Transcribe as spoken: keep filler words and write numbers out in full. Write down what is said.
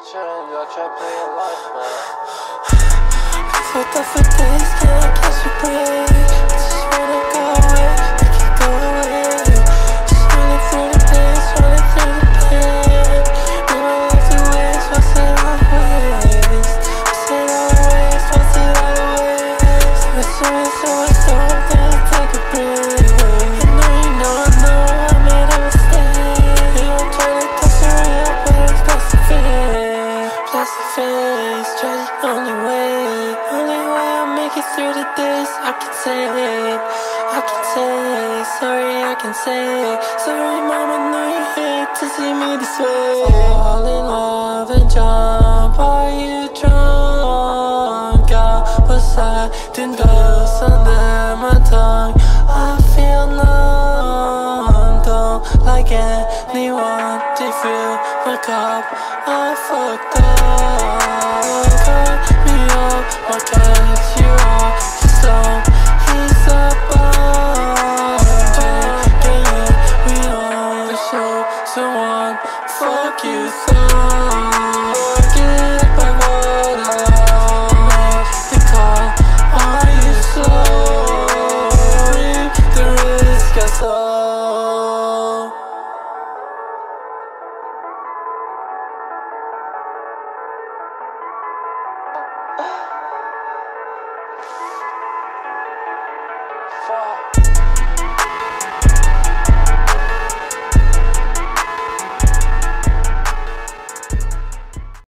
chillin', I try playing life, man. Fucked up for days, can't catch a break. Just wanna go away, make it go away. Just running through the days, running through the pain. Live my life to waste, what's it all waste? What's it all waste, what's it all waste? Listen, so I stop, then I take a break. I know you know, I know I made a mistake. You don't try to touch the real, but it's plastic face. Plastic face, try the only way. Only way I'll make it through the days. I can say, I can say, sorry, I can say, sorry, mama, know you hate to see me this way. Fall in love and jump, are you drunk? I was hiding dust under my tongue. I feel numb, don't like anyone to fill my cup. I fucked up, cut me off, my catch you off slow. He's a bomb, can't let me on the show. Someone fuck you thought, get back what I lost. The call, are you sorry? The risk I saw. Ah.